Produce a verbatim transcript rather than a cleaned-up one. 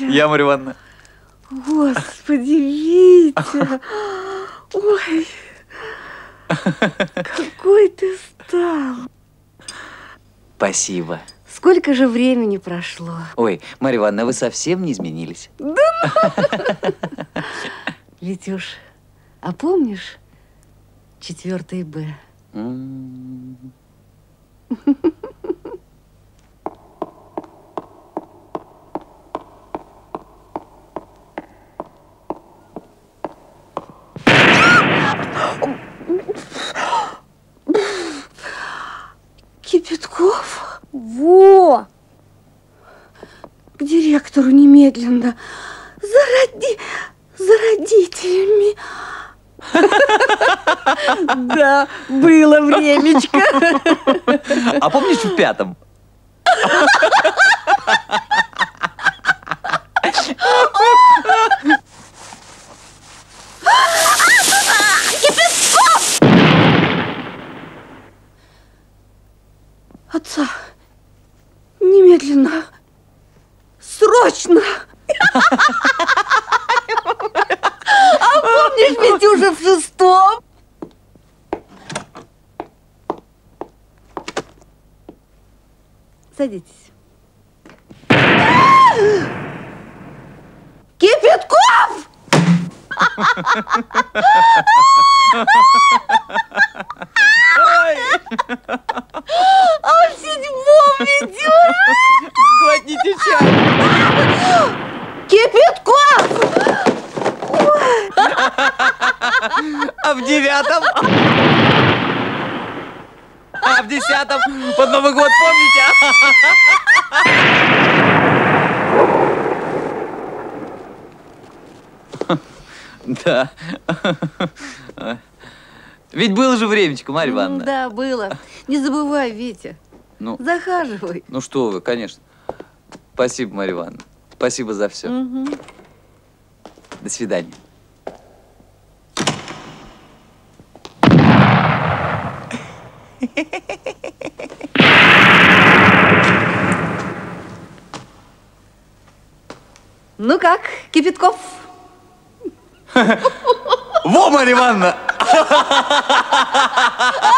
Я, Марья Ивановна. Господи, Витя. Ой, какой ты стал. Спасибо. Сколько же времени прошло? Ой, Марья Ивановна, вы совсем не изменились. Да ну! Витюш, а помнишь четвертый Б? Кипятков? Во! К директору немедленно. За, роди... За родителями. Да, было времечко. А помнишь в пятом? Кипятков! Отца, немедленно, срочно! А помнишь, ведь уже в шестом? Садитесь. Кипятков! А в седьмом ведет! Глотните чай! Кипятков! А в девятом? А в десятом? Под Новый год, помните? Да. Ведь было же времечко, Марья Ивановна. Да, было. Не забывай, Витя. Ну, захаживай. Ну что вы, конечно. Спасибо, Марья Ивановна. Спасибо за все. Угу. До свидания. Ну как, Кипятков? Во, Марья Ивановна!